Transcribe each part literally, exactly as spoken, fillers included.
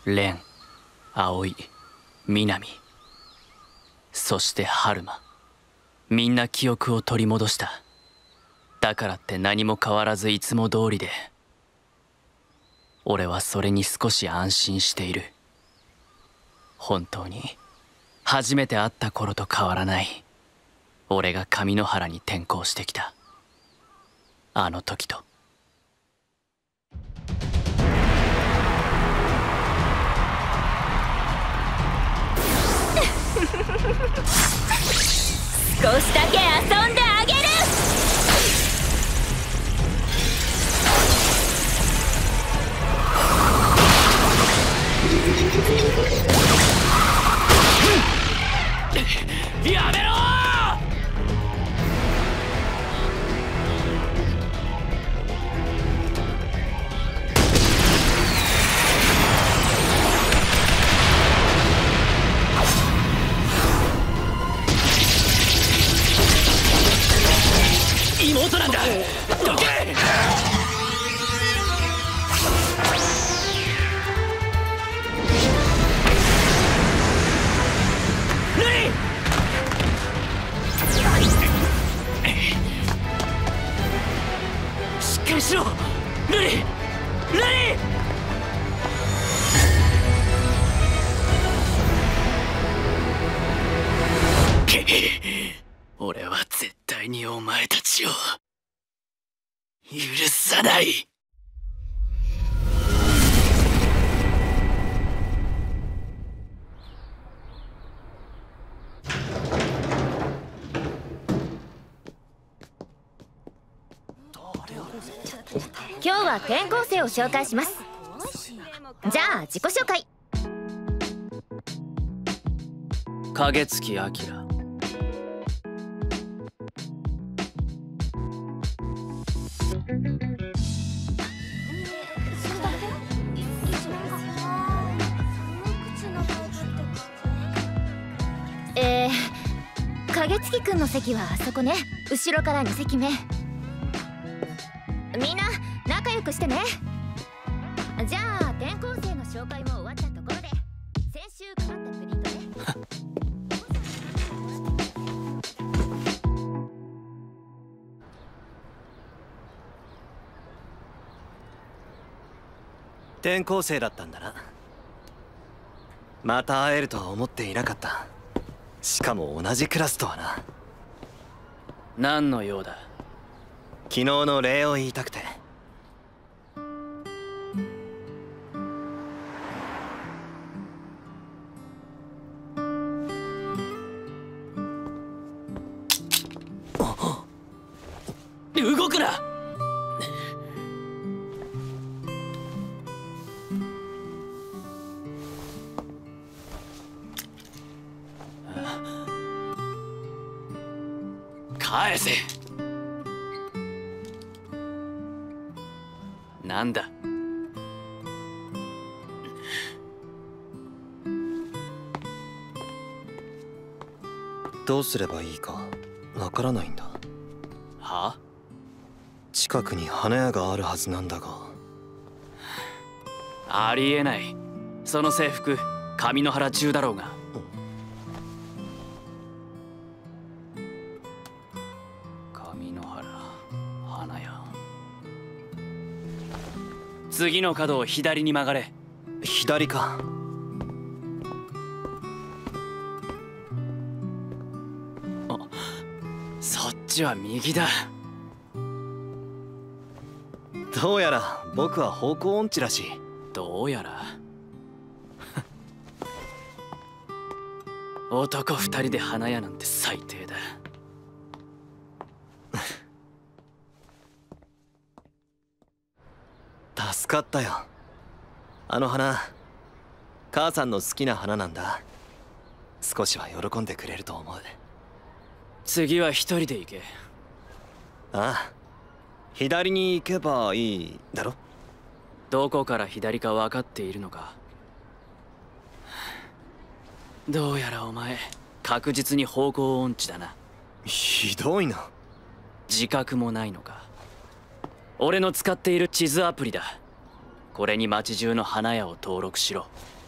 蓮、葵、南、そして春馬、みんな記憶を取り戻した。だからって何も変わらずいつも通りで、俺はそれに少し安心している。本当に初めて会った頃と変わらない、俺が上野原に転校してきたあの時と。 少しだけ遊んであげる。 やめろー！妹なんだ。どけ！しっかりしろ、ルリ！ルリ！俺は絶対にお前たちを許さない。 今日は転校生を紹介します。じゃあ自己紹介。 影月明。 えー、影月くんの席はあそこね。後ろからに席目。みんな仲良くしてね。じゃあ転校生の紹介も終わったところで、先週配ったプリントね。 転校生だったんだな。また会えるとは思っていなかった。しかも同じクラスとはな。 何の用だ？ 昨日の礼を言いたくて。 動くな！返せ！なんだ？ どうすればいいかわからないんだ。 は？ 近くに花屋があるはずなんだが。 ありえない。その制服上野原中だろうが。上野原花屋。次の角を左に曲がれ。 左か。 あ、そっちは右だ。 どうやら僕は方向音痴らしい。 どうやら男二人で花屋なんて最低だ。助かったよ。あの花、母さんの好きな花なんだ。少しは喜んでくれると思う。 次は一人で行け。 ああ、左に行けばいいだろ。 どこから左か分かっているのか。どうやらお前確実に方向音痴だな。 ひどいな。 自覚もないのか。俺の使っている地図アプリだ。これに町中の花屋を登録しろ。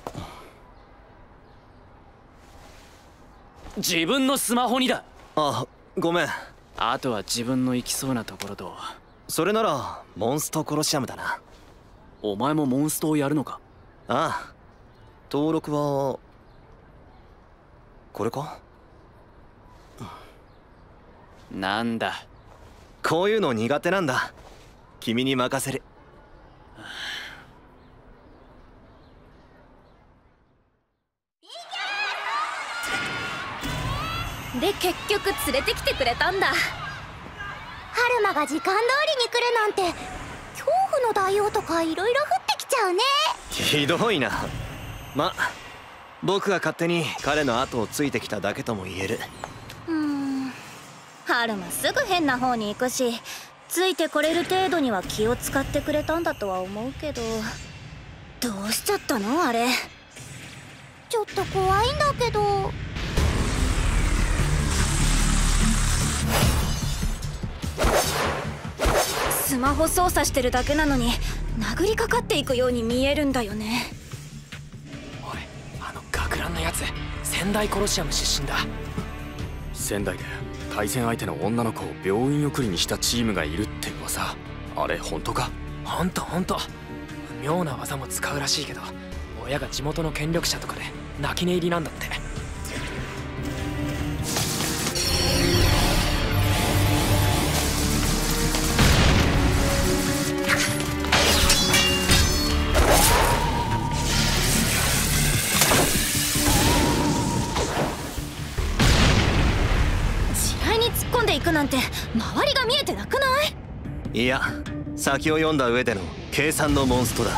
自分のスマホにだ。 あ、ごめん。 あとは自分の行きそうなところと。 それならモンストコロシアムだな。 お前もモンストをやるのか？ ああ、登録はこれか。 なんだ、 こういうの苦手なんだ。君に任せる。 で結局連れてきてくれたんだ。春馬が時間通りに来るなんて、恐怖の大王とかいろいろ降ってきちゃうね。 ひどいな。ま、僕が勝手に彼の後をついてきただけとも言える。 うーん、春馬すぐ変な方に行くし、ついてこれる程度には気を使ってくれたんだとは思うけど、どうしちゃったのあれ。ちょっと怖いんだけど。スマホ操作してるだけなのに殴りかかっていくように見えるんだよね。 おい、あの学ランのやつ仙台コロシアム出身だ。仙台で対戦相手の女の子を病院送りにしたチームがいるって噂、あれ本当か？ほんとほんと。妙な技も使うらしいけど、親が地元の権力者とかで泣き寝入りなんだって。 突っ込んでいくなんて周りが見えてなくない？ いや、先を読んだ上での計算のモンストだ。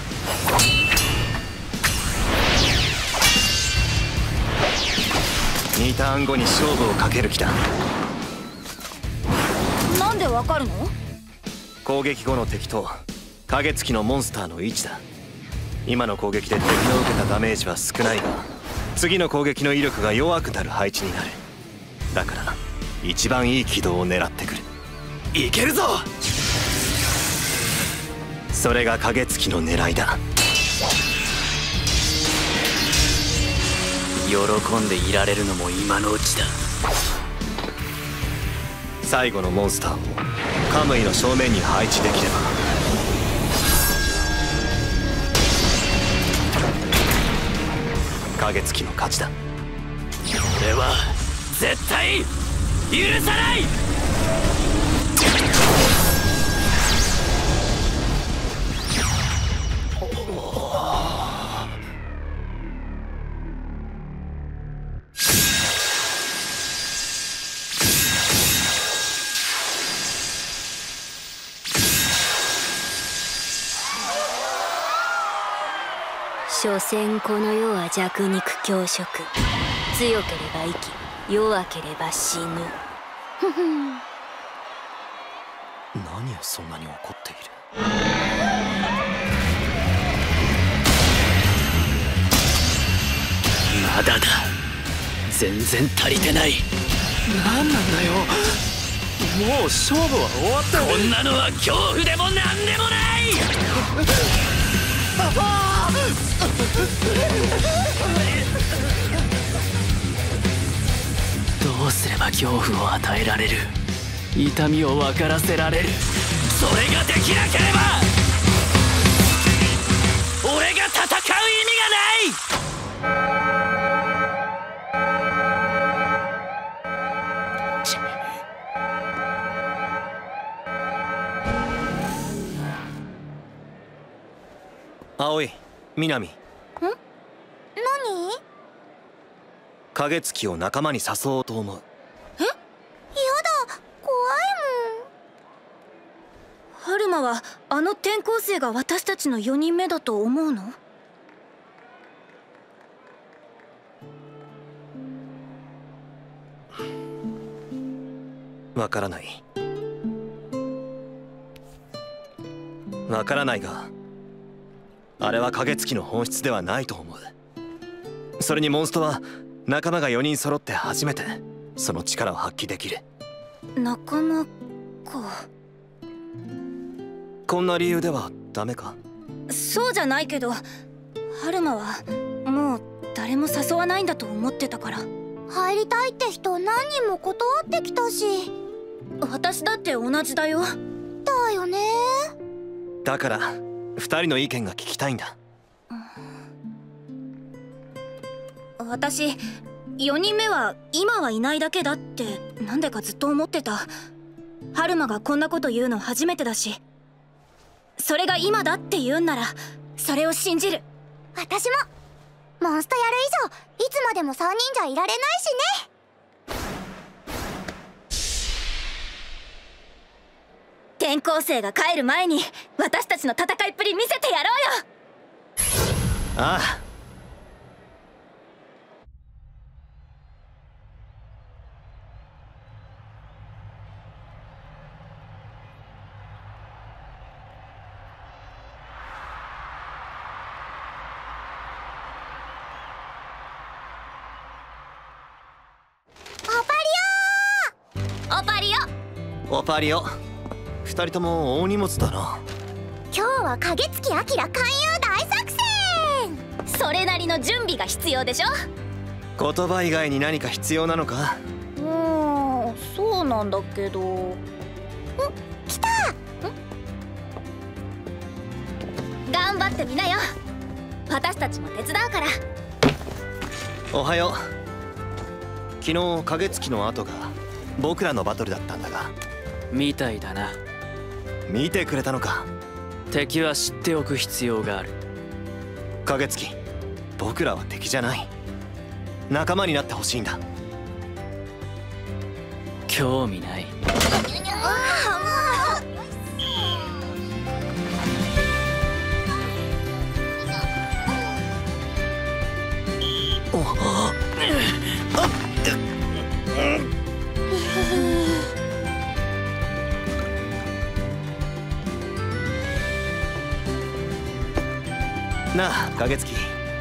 にターン後に勝負をかける気だ。 なんでわかるの？ 攻撃後の敵と影付きのモンスターの位置だ。今の攻撃で敵の受けたダメージは少ないが、次の攻撃の威力が弱くなる配置になる。だから一番いい軌道を狙ってくる。 いけるぞ。 それが影付きの狙いだ。 喜んでいられるのも今のうちだ。 最後のモンスターをカムイの正面に配置できれば、影付きの勝ちだ。 俺は絶対許さない。 所詮この世は弱肉強食。強ければ生き、弱ければ死ぬ。ふふん。 何をそんなに怒っている？ まだだ。全然足りてない。 何なんだよ、もう勝負は終わった。 こんなのは恐怖でも何でもない。どうすれば恐怖を与えられる？痛みを分からせられる？それができなければ俺が戦う意味がない。 葵、南。ん？ 何？ 影付きを仲間に誘おうと思う。 え？やだ、怖いもん。春馬はあの転校生が私たちのよにんめだと思うの？ わからない。わからないが、あれは影付きの本質ではないと思う。それにモンストは仲間がよにん揃って初めてその力を発揮できる。 仲間か。 こんな理由ではダメか？ そうじゃないけど、春馬はもう誰も誘わないんだと思ってたから。 入りたいって人何人も断ってきたし。私だって同じだよ。だよね。 だからふたりの意見が聞きたいんだ。 私よにんめは今はいないだけだってなんでかずっと思ってた。春馬がこんなこと言うの初めてだし、それが今だって言うんならそれを信じる。私もモンストやる以上いつまでもさんにんじゃいられないしね。転校生が帰る前に私たちの戦いっぷり見せてやろうよ。 ああ。 オパリオオパリオ。二人とも大荷物だな。 今日は影月明勧誘大作戦。それなりの準備が必要でしょ。 言葉以外に何か必要なのか。 うーん、そうなんだけど。ん、来た。ん、頑張ってみなよ。私たちも手伝うから。 おはよう。昨日影月の後が僕らのバトルだったんだが。 みたいだな。 見てくれたのか。 敵は知っておく必要がある。 影月、僕らは敵じゃない。仲間になってほしいんだ。 興味ない。 なあ影月。ん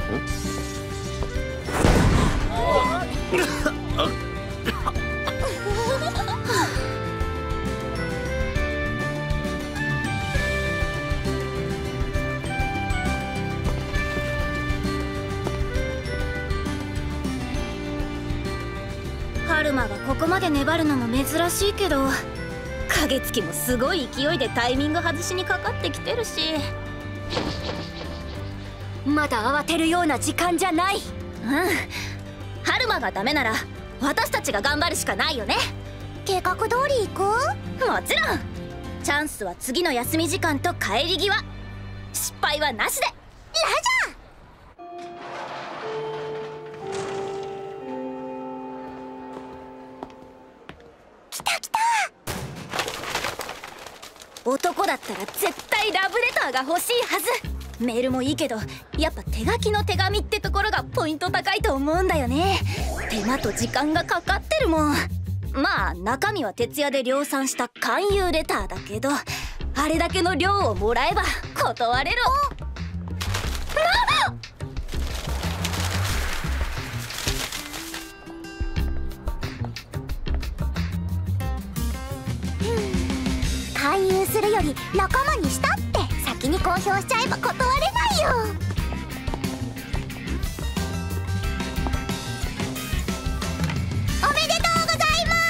春馬がここまで粘るのも珍しいけど、影月もすごい勢いでタイミング外しにかかってきてるし。まだ慌てるような時間じゃない。うん、春馬がダメなら私たちが頑張るしかないよね。計画通り行こう。もちろん。チャンスは次の休み時間と帰り際。失敗はなしで。ラジャー。来た来た。男だったら絶対ラブレターが欲しいはず。メールもいいけどやっぱ手書きの手紙ってところがポイント高いと思うんだよね。手間と時間がかかってるもん。まあ中身は徹夜で量産した勧誘レターだけど、あれだけの量をもらえば断れる。勧誘するより仲間にしたって先に公表しちゃえば断れないよ。おめでとうございます。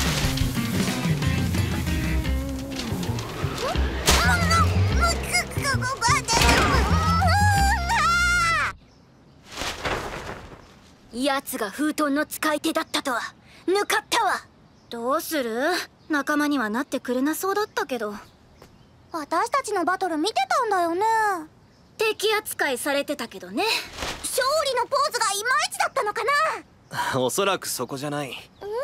やつが封筒の使い手だったとは抜かったわ。どうする？仲間にはなってくれなそうだったけど。私たちのバトル見てたんだよね。敵扱いされてたけどね。勝利のポーズがいまいちだったのかな。 おそらくそこじゃない。ん？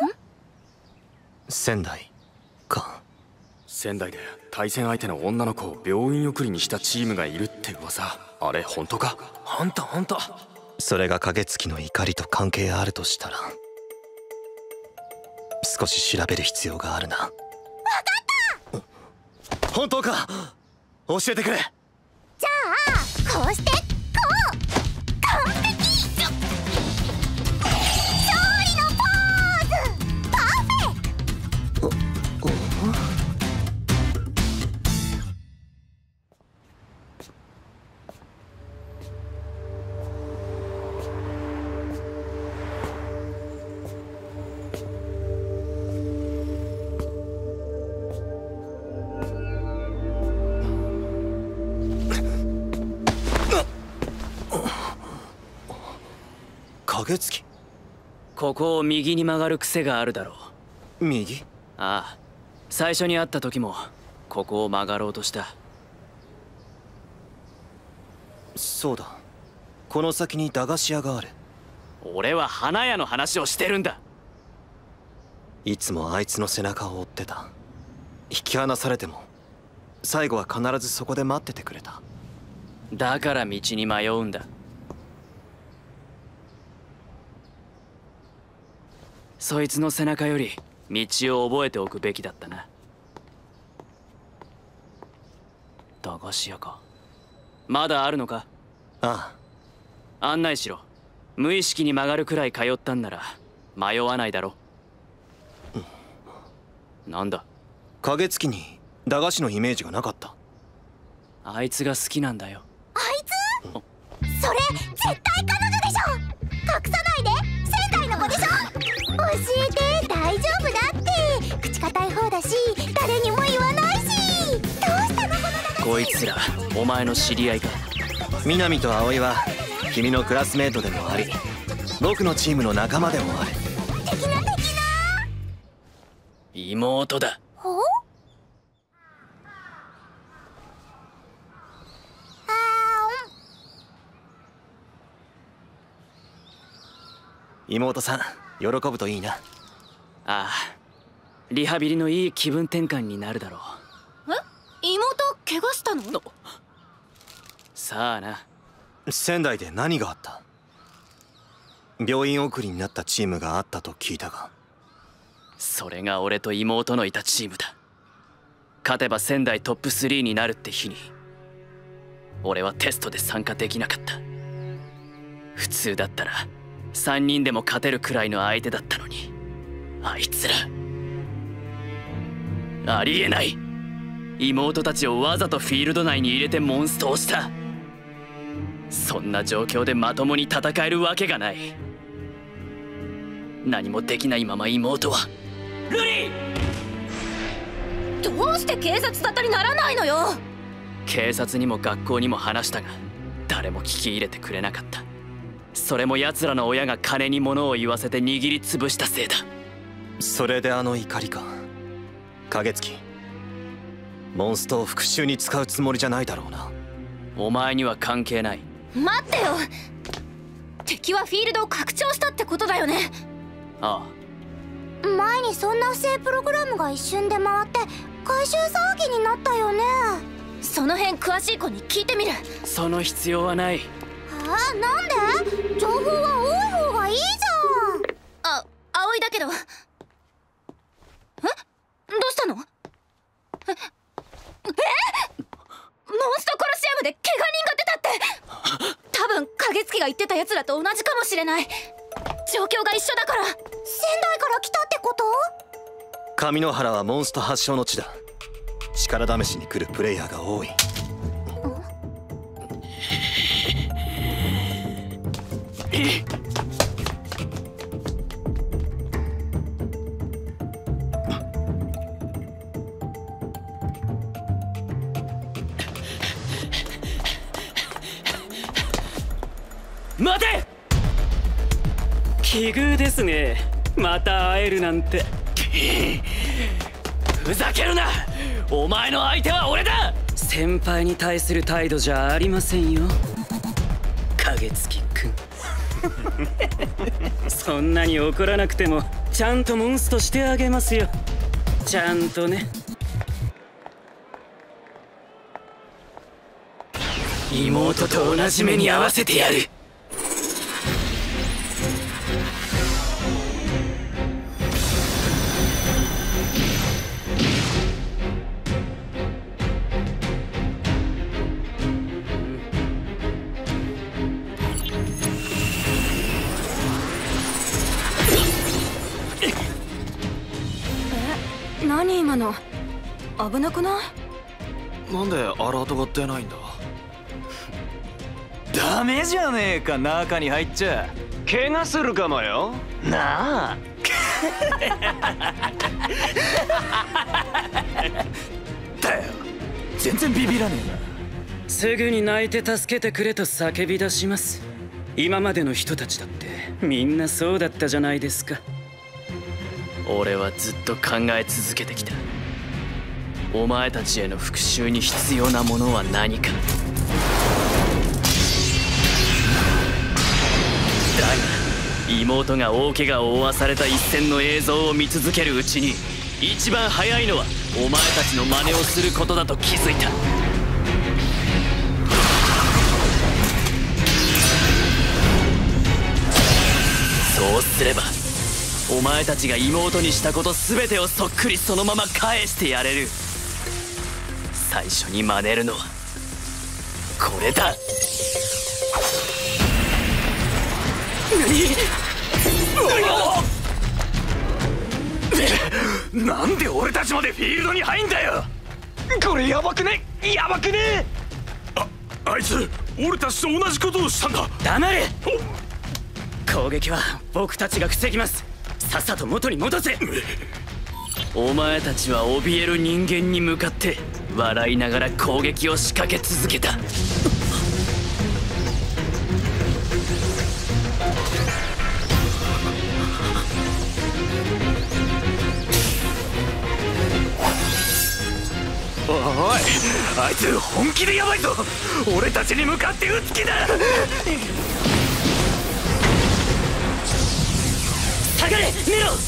仙台か。 仙台で対戦相手の女の子を病院送りにしたチームがいるって噂。あれ本当か？ 本当本当。それが影月の怒りと関係あるとしたら少し調べる必要があるな。分かった。本当か？教えてくれ。 じゃあこうしてこう。完璧。勝利のポーズ。パーフェクト。 影月。 ここを右に曲がる癖があるだろう。 右？ ああ、最初に会った時もここを曲がろうとした。 そうだ、この先に駄菓子屋がある。 俺は花屋の話をしてるんだ。 いつもあいつの背中を追ってた。引き離されても最後は必ずそこで待っててくれた。 だから道に迷うんだ。そいつの背中より道を覚えておくべきだったな。駄菓子屋か。まだあるのか？ ああ。案内しろ。無意識に曲がるくらい通ったんなら迷わないだろ。うん、なんだ？ 影月に駄菓子のイメージがなかった。 あいつが好きなんだよ。 あいつ？それ絶対彼女でしょ。隠さないで。仙台の子でしょ。教えて。大丈夫だって。口堅い方だし誰にも言わないし。どうしたのこの駄菓子。 こいつらお前の知り合いか？ 南と葵は君のクラスメートでもあり、僕のチームの仲間でもある。 的な的な妹だ。 ほ？ 妹さん、喜ぶといいな。 ああ、リハビリのいい気分転換になるだろう。 え？妹怪我したの？ さあな。 仙台で何があった？病院送りになったチームがあったと聞いたが。 それが俺と妹のいたチームだ。勝てば仙台トップスリーになるって日に俺はテストで参加できなかった。普通だったらさんにんでも勝てるくらいの相手だったのに、あいつらありえない。妹たちをわざとフィールド内に入れてモンストをした。そんな状況でまともに戦えるわけがない。何もできないまま妹は。ルリー！ どうして警察沙汰にならないのよ。 警察にも学校にも話したが誰も聞き入れてくれなかった。それも奴らの親が金に物を言わせて握りつぶしたせいだ。 それであの怒りか。影月、モンストを復讐に使うつもりじゃないだろうな。 お前には関係ない。 待ってよ。敵はフィールドを拡張したってことだよね。 ああ。前にそんな不正プログラムが一瞬で回って回収騒ぎになったよね。その辺詳しい子に聞いてみる。 その必要はない。 あ、なんで？情報は多い方がいいじゃん。あ、葵だけど。え？どうしたの？え？え？モンストコロシアムで怪我人が出たって。多分影月が言ってたやつらと同じかもしれない。状況が一緒だから。仙台から来たってこと？ 上野原はモンスト発祥の地だ。力試しに来るプレイヤーが多い。 待て！奇遇ですね。また会えるなんて。ふざけるな！お前の相手は俺だ！先輩に対する態度じゃありませんよ、影月くん。そんなに怒らなくてもちゃんとモンストしてあげますよ。ちゃんとね。妹と同じ目に合わせてやる。 何今の？危なくない？ なんでアラートが出ないんだ？ ダメじゃねえか、中に入っちゃ。 怪我するかもよなあ。 だよ、全然ビビらねえな。 すぐに泣いて助けてくれと叫び出します。 今までの人たちだってみんなそうだったじゃないですか。 俺はずっと考え続けてきた。お前たちへの復讐に必要なものは何か。だが妹が大怪我を負わされた一戦の映像を見続けるうちに、一番早いのはお前たちの真似をすることだと気づいた。そうすればお前たちが妹にしたこと全てをそっくりそのまま返してやれる。最初に真似るのはこれだ。 何？なんで俺たちまでフィールドに入んだよ。これヤバくね？ヤバくね？ あ、あいつ俺たちと同じことをしたんだ。 黙れ。攻撃は僕たちが防ぎます。さっさと元に戻せ。 お前たちは怯える人間に向かって笑いながら攻撃を仕掛け続けた。 おい、あいつ本気でヤバいぞ。俺たちに向かって撃つ気だ。 下がれネロ。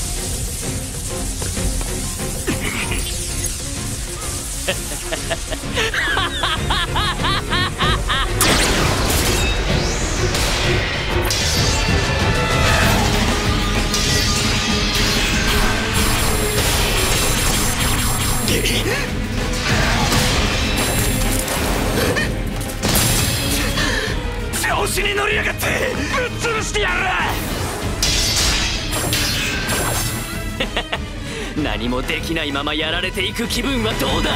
調子に乗りやがってぶっ潰してやる。 何もできないままやられていく気分はどうだ。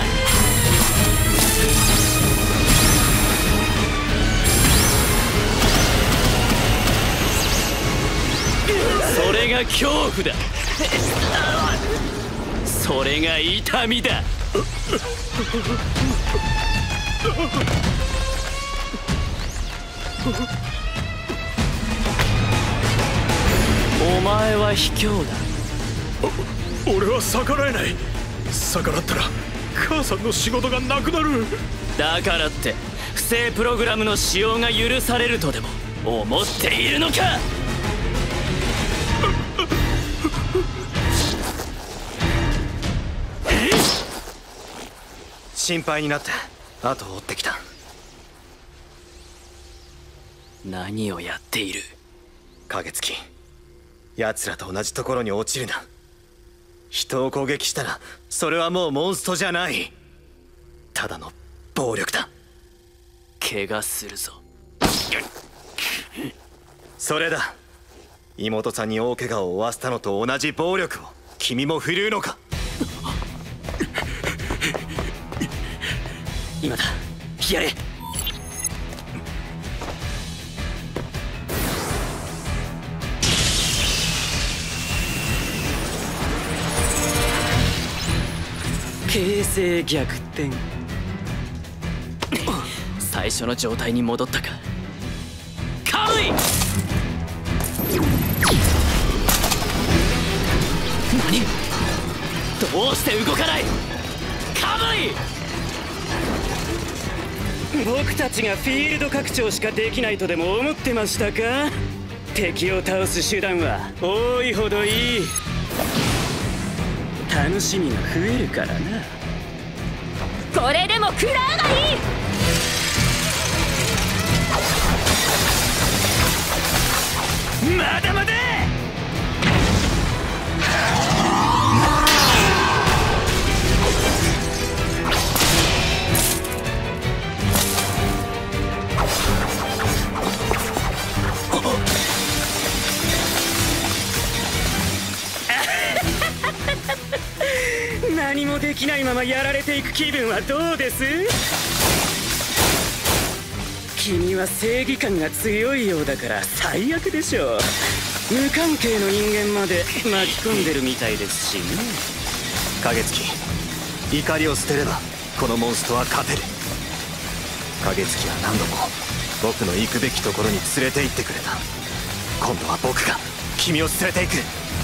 それが恐怖だ。それが痛みだ。お前は卑怯だ。 俺は逆らえない。逆らったら母さんの仕事がなくなる。 だからって不正プログラムの使用が許されるとでも思っているのか。 心配になって後を追ってきた。 何をやっている。 影月、奴らと同じところに落ちるな。人を攻撃したらそれはもうモンストじゃない、ただの暴力だ。 怪我するぞ。 それだ。妹さんに大怪我を負わせたのと同じ暴力を君も振るうのか。 今だ、やれ。形勢逆転。 最初の状態に戻ったか。カムイ。何？どうして動かない。カムイ。 僕たちがフィールド拡張しかできないとでも思ってましたか。敵を倒す手段は多いほどいい。楽しみが増えるからな。 これでも食らうがいい。 まだまだ。 何もできないままやられていく気分はどうです？君は正義感が強いようだから最悪でしょう。無関係の人間まで巻き込んでるみたいですしね。 影月、怒りを捨てればこのモンストは勝てる。影月は何度も僕の行くべきところに連れて行ってくれた。今度は僕が君を連れて行く。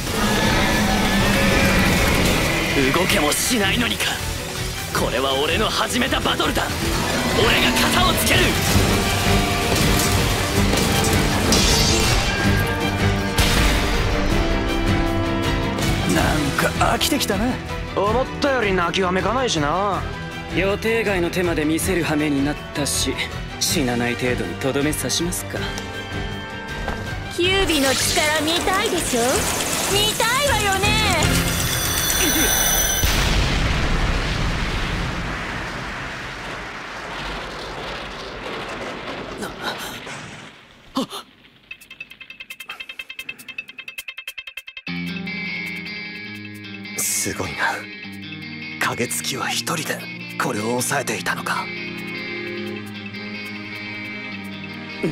動けもしないのにか。これは俺の始めたバトルだ。俺が肩をつける。 なんか飽きてきたな。 思ったより泣きはめかないしな。 予定外の手まで見せる羽目になったし、死なない程度にとどめ刺しますか。 キュービの力見たいでしょ。見たいわよね。 すごいな。影月は一人でこれを抑えていたのか。 何？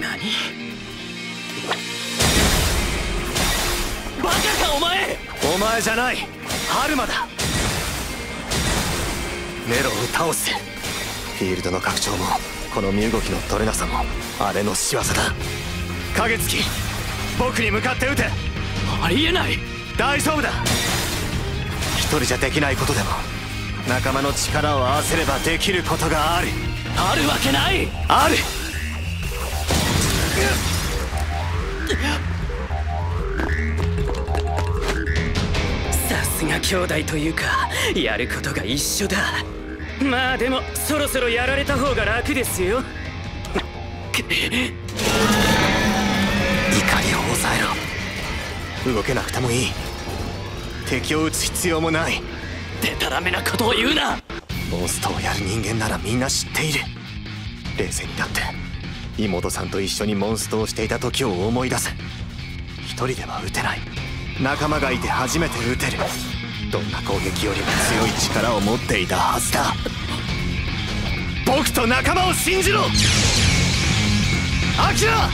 バカかお前！ お前じゃない、ハルマだ。ネロを倒せ。フィールドの拡張もこの身動きの取れなさもあれの仕業だ。影月、僕に向かって撃て。 ありえない。 大丈夫だ。一人じゃできないことでも仲間の力を合わせればできることがある。 あるわけない。 ある。 さすが兄弟というか、やることが一緒だ。まあでもそろそろやられた方が楽ですよ。 怒りを抑えろ。動けなくてもいい。敵を撃つ必要もない。 でたらめなことを言うな。 モンストをやる人間ならみんな知っている。冷静になって妹さんと一緒にモンストをしていた時を思い出せ。一人では撃てない。仲間がいて初めて撃てる。どんな攻撃よりも強い力を持っていたはずだ。僕と仲間を信じろ、アキラ。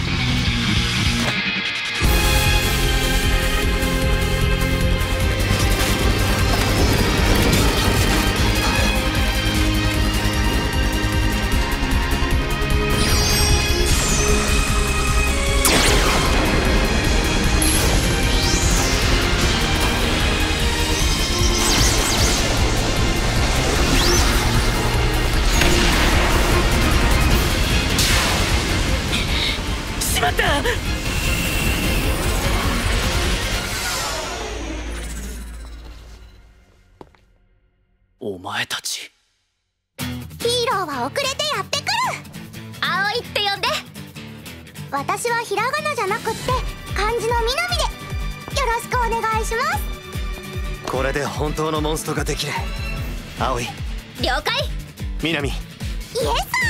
お前たち。 ヒーローは遅れてやってくる。葵って呼んで。私はひらがなじゃなくって漢字のみなみでよろしくお願いします。 これで本当のモンストができる。葵。 了解。 みなみ。 イエス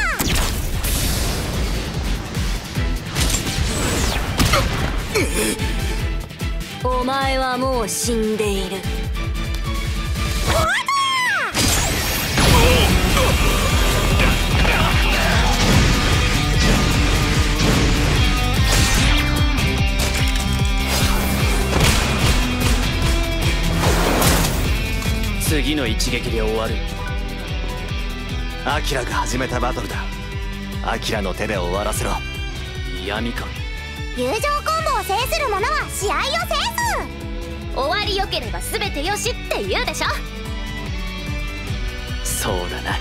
さー。お前はもう死んでいる。 次の一撃で終わる。 アキラが始めたバトルだ。アキラの手で終わらせろ。 嫌味か。 友情コンボを制する者は試合を制す。終わりよければ全てよしって言うでしょ。 そうだな。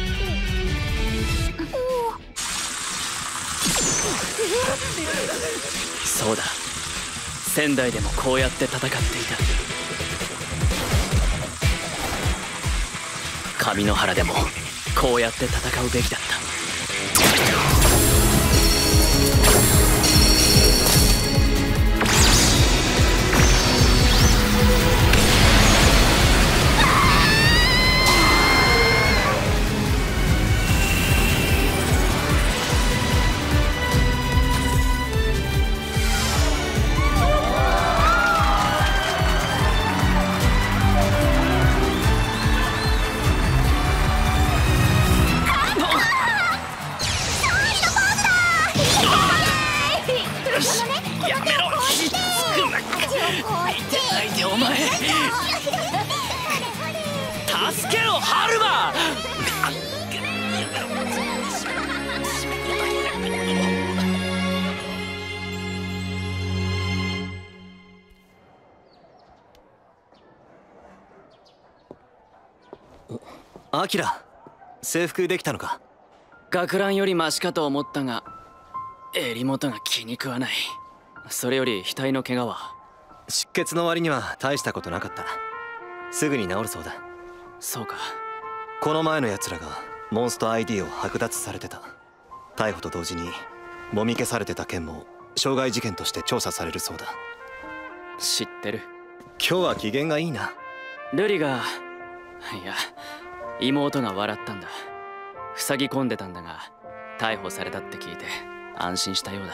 そうだ、仙台でもこうやって戦っていた。神野原でもこうやって戦うべきだった。助けろハルマ。 アキラ、征服できたのか？ 学ランよりマシかと思ったが襟元が気に食わない。それより額の怪我は？ 出血の割には大したことなかった。すぐに治るそうだ。 そうか。 この前の奴らがモンスト アイディー を剥奪されてた。逮捕と同時にもみ消されてた件も傷害事件として調査されるそうだ。 知ってる。 今日は機嫌がいいな。 瑠璃が、いや妹が笑ったんだ。塞ぎ込んでたんだが逮捕されたって聞いて安心したよう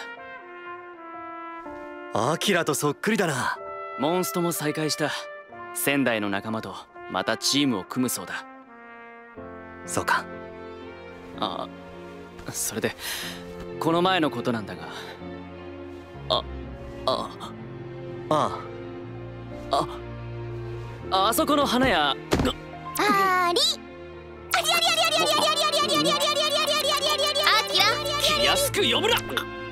だ。 アキラとそっくりだな。 モンストも再会した。仙台の仲間とまたチームを組むそうだ。 そうか。 ああ、それでこの前のことなんだが、ああああああそこの花屋。 ありありありありありありありありありありありありありありありありありあり。 気安く呼ぶな。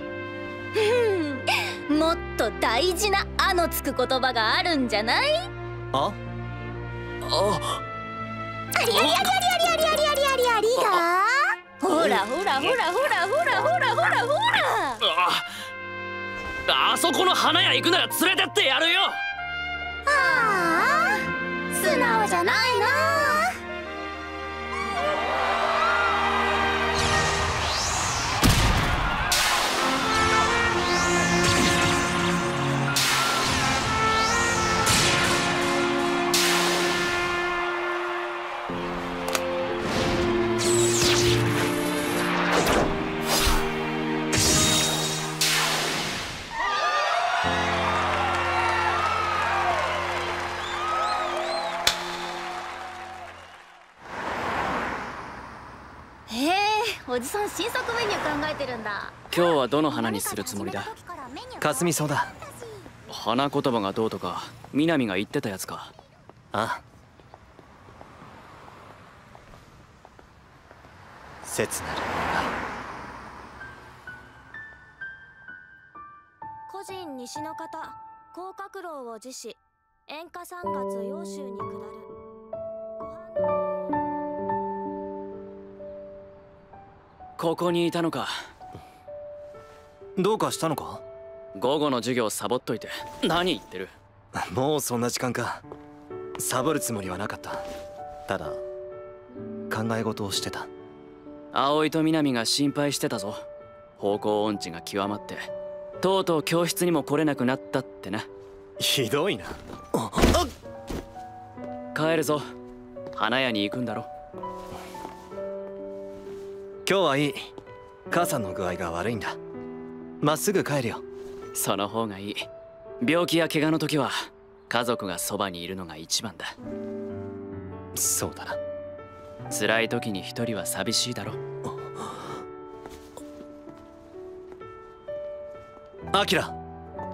もっと大事な「あ」のつく言葉があるんじゃない？ ああありありありありありありありありありだ。ほらほらほらほらほらほらほらほら。 ああそこの花屋行くなら連れてってやるよ。 ああ素直じゃないな。おじさん新作メニュー考えてるんだ。 今日はどの花にするつもりだ？ かすみそうだ。 花言葉がどうとか南が言ってたやつか？ ああ、切なる個人西の方甲殻楼を辞し演歌三月揚州に下る。 ここにいたのか。 どうかしたのか？ 午後の授業サボっといて何言ってる。 もうそんな時間か。サボるつもりはなかった。ただ考え事をしてた。 葵と南が心配してたぞ。方向音痴が極まってとうとう教室にも来れなくなったってな。 ひどいな。あっ帰るぞ。花屋に行くんだろ。 今日はいい。母さんの具合が悪いんだ。まっすぐ帰るよ。 その方がいい。病気や怪我の時は家族がそばにいるのが一番だ。 そうだな。 辛い時に一人は寂しいだろ。 アキラ。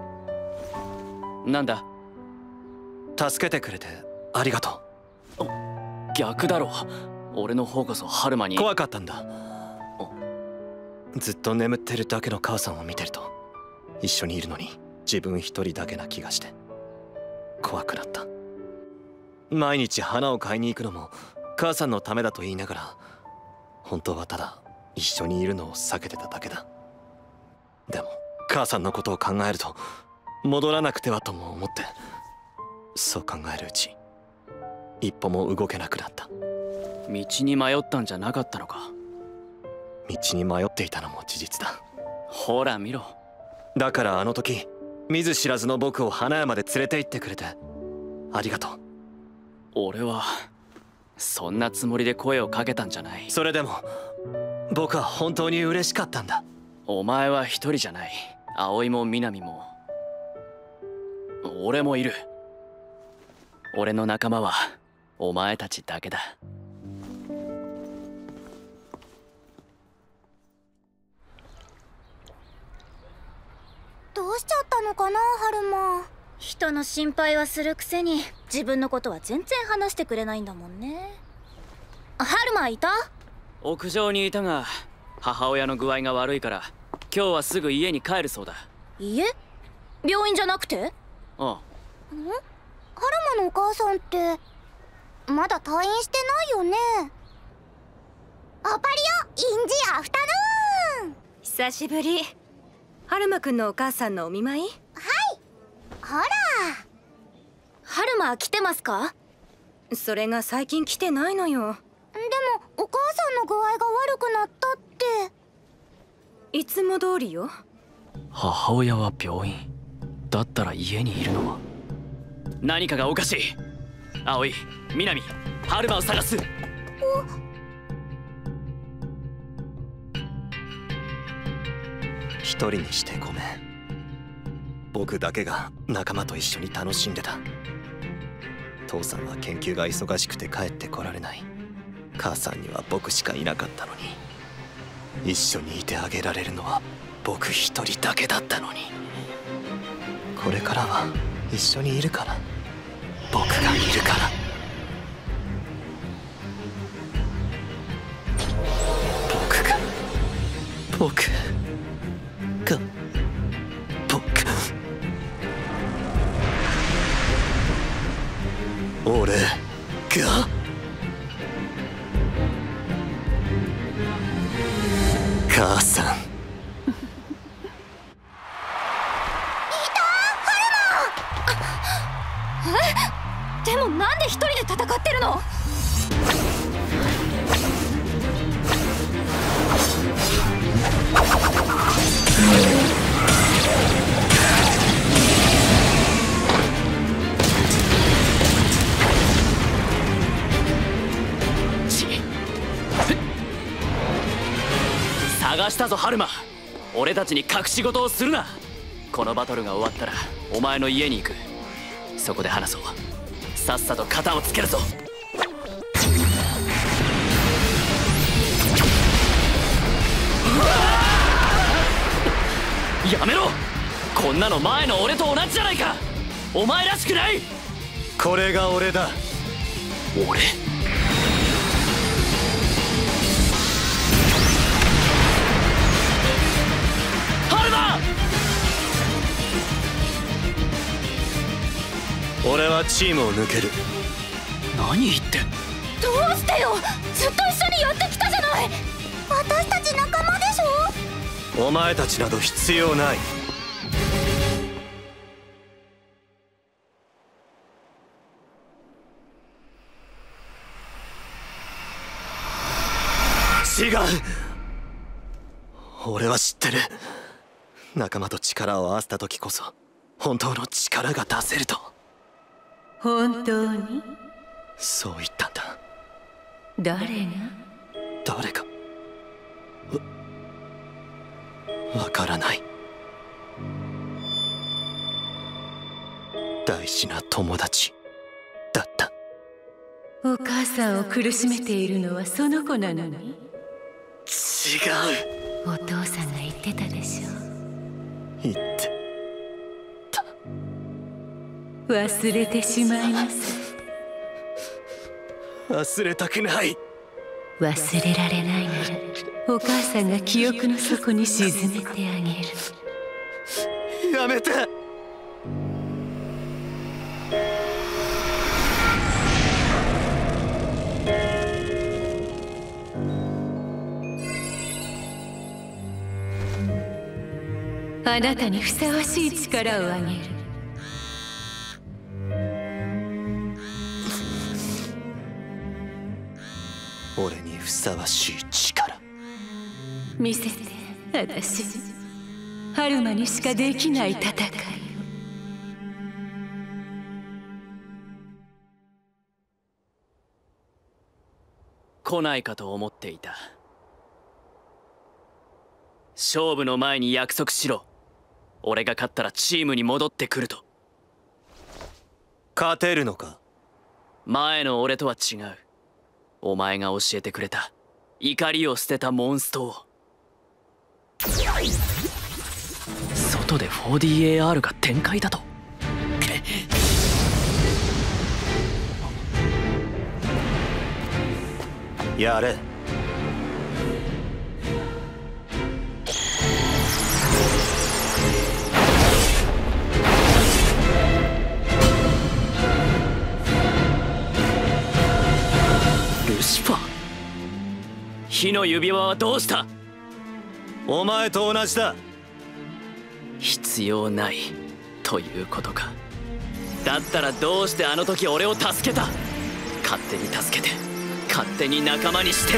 なんだ？ 助けてくれてありがとう。逆だろ。俺の方こそ春馬に。 怖かったんだ。ずっと眠ってるだけの母さんを見てると一緒にいるのに自分一人だけな気がして怖くなった。毎日花を買いに行くのも母さんのためだと言いながら本当はただ一緒にいるのを避けてただけだ。でも母さんのことを考えると戻らなくてはとも思って、そう考えるうち一歩も動けなくなった。 道に迷ったんじゃなかったのか？ 道に迷っていたのも事実だ。 ほら見ろ。 だからあの時見ず知らずの僕を花屋まで連れて行ってくれてありがとう。 俺はそんなつもりで声をかけたんじゃない。 それでも僕は本当に嬉しかったんだ。 お前は一人じゃない。葵も南も俺もいる。俺の仲間はお前たちだけだ。 どうしちゃったのかな、春馬。人の心配はするくせに自分のことは全然話してくれないんだもんね。春馬いた？ 屋上にいたが母親の具合が悪いから今日はすぐ家に帰るそうだ。 家？病院じゃなくて？ ああ。 ん？春馬のお母さんってまだ退院してないよね。オパリオインジアフタヌーン。 久しぶり。ハルマくんのお母さんのお見舞い？はい。 ほら、 ハルマ来てますか？それが最近来てないのよ。 でもお母さんの具合が悪くなったって。 いつも通りよ。 母親は病院だったら家にいるのは何かがおかしい。葵、南、ハルマを探す。 一人にしてごめん。僕だけが仲間と一緒に楽しんでた。父さんは研究が忙しくて帰ってこられない。母さんには僕しかいなかったのに、一緒にいてあげられるのは僕一人だけだったのに。これからは一緒にいるから、僕がいるから。僕が僕が僕俺が母さん。 でもなんで一人で戦ってるの？ 探したぞハルマ。俺たちに隠し事をするな。このバトルが終わったらお前の家に行く。そこで話そう。さっさと肩をつけるぞ。やめろ。こんなの前の俺と同じじゃないか。お前らしくない。 これが俺だ。 俺？ハルマ！ 俺はチームを抜ける。 何言ってん？ どうしてよ。ずっと一緒にやってきたじゃない。 私たち仲間でしょ。お前たちなど必要ない。違う。俺は知ってる。仲間と力を合わせた時こそ本当の力が出せると。 本当に？ そう言ったんだ。 誰が？ 誰かわ、わからない。大事な友達だった。 お母さんを苦しめているのはその子なのに？違う。 お父さんが言ってたでしょ。 言ってた。 忘れてしまいなさい。 忘れたくない。 忘れられないならお母さんが記憶の底に沈めてあげる。 やめて。 あなたにふさわしい力をあげる。 俺にふさわしい力見せて。私ハルマにしかできない戦いを。 来ないかと思っていた。勝負の前に約束しろ。俺が勝ったらチームに戻ってくると。 勝てるのか？ 前の俺とは違う。お前が教えてくれた怒りを捨てたモンストを。外で フォーディーエーアール が展開だと。 やれ。 ルシファー。火の指輪はどうした？ お前と同じだ。 必要ないということか。だったらどうしてあの時俺を助けた？勝手に助けて勝手に仲間にして。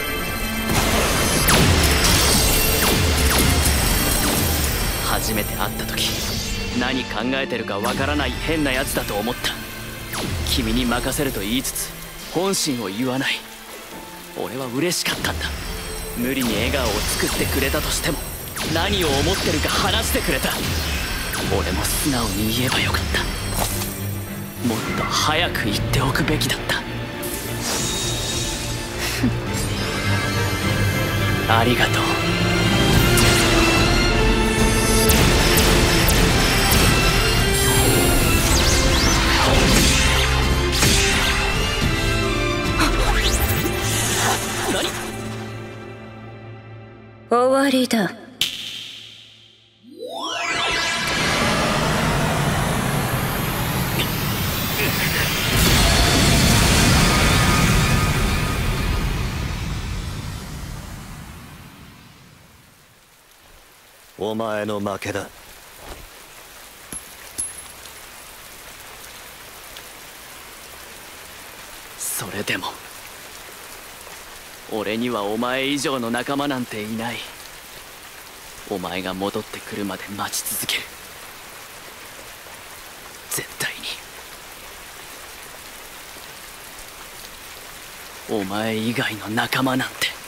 初めて会った時何考えてるかわからない変なやつだと思った。君に任せると言いつつ本心を言わない。俺は嬉しかったんだ。無理に笑顔を作ってくれたとしても何を思ってるか話してくれた。俺も素直に言えばよかった。もっと早く言っておくべきだった。ありがとう。何？ 終わりだ。 お前の負けだ。 それでも俺にはお前以上の仲間なんていない。お前が戻ってくるまで待ち続ける。絶対に。お前以外の仲間なんて。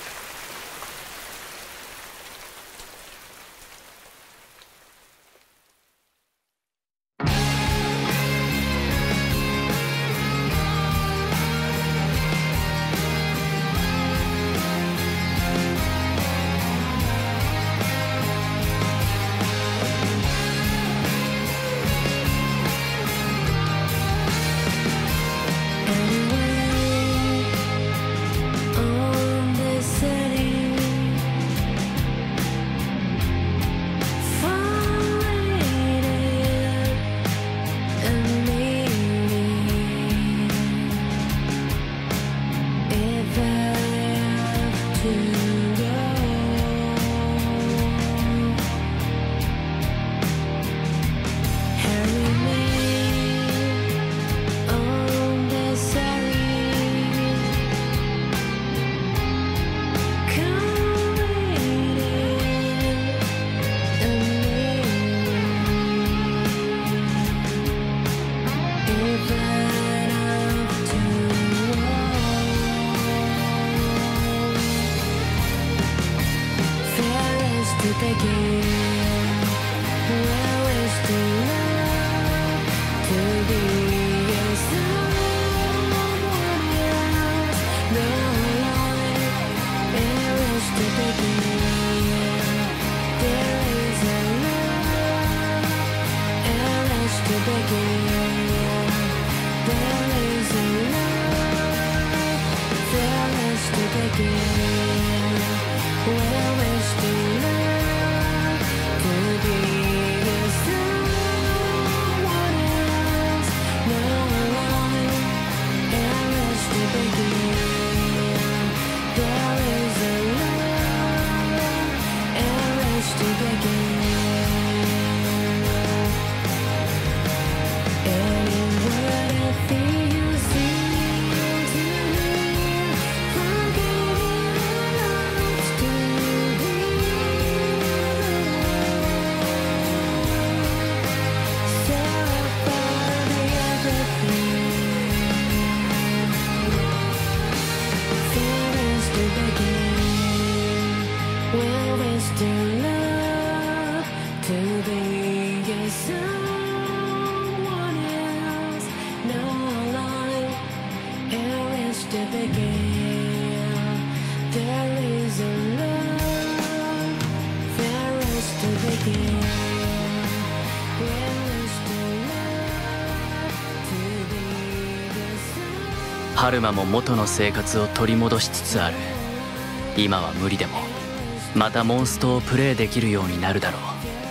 春馬も元の生活を取り戻しつつある。今は無理でもまたモンストをプレイできるようになるだろう。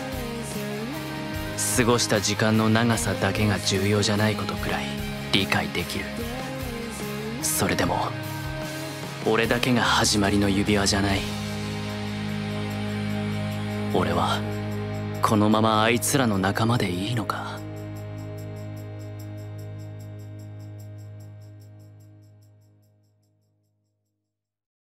過ごした時間の長さだけが重要じゃないことくらい理解できる。それでも俺だけが始まりの指輪じゃない。俺はこのままあいつらの仲間でいいのか。